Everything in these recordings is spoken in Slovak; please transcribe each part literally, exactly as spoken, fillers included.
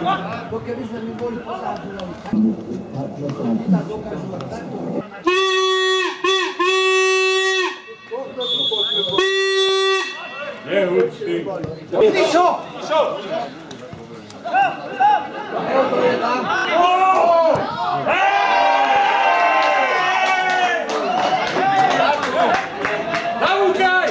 Keby sme my boli posádzovali, tak dokážu tak takto. Neúčty. Pišo! Pišo! Evo to je tam. Zavúkaj!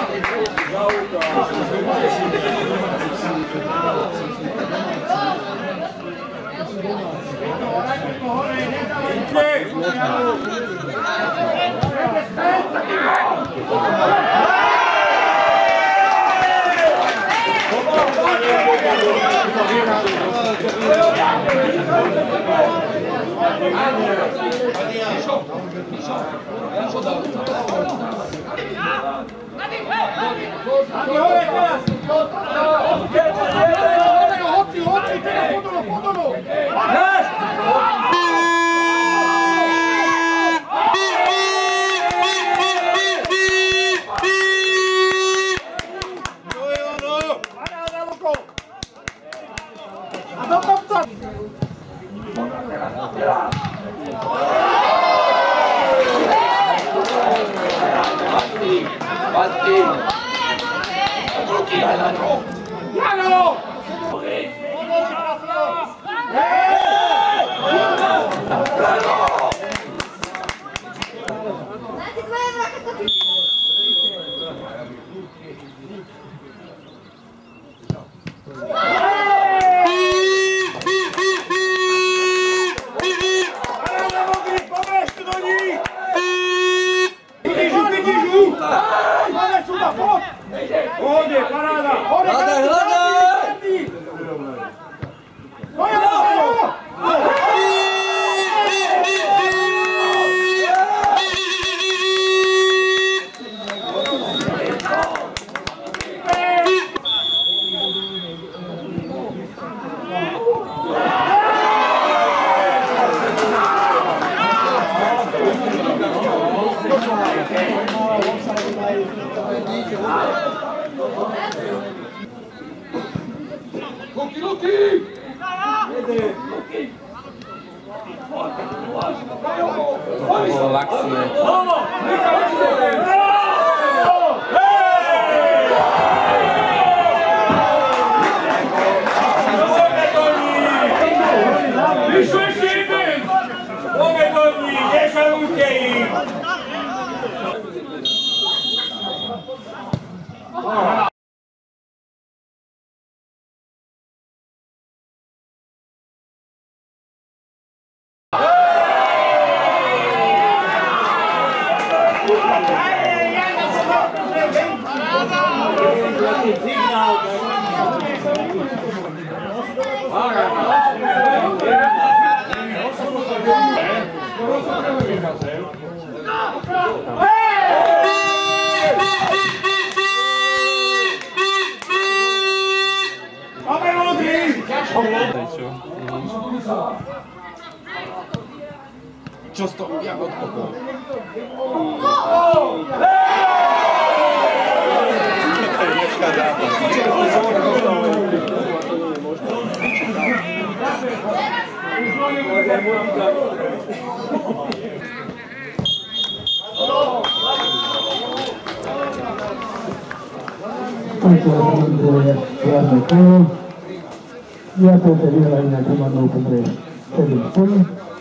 Hoci, hoci, teraz podolo, podolo! Ruky, ruky! To bolo laxné. Vyšlo ešte jeden! Povedomí, nešalujte ich! Čo z toho jak odkopol? Ja to je vyhranie na komandnou pomre sedem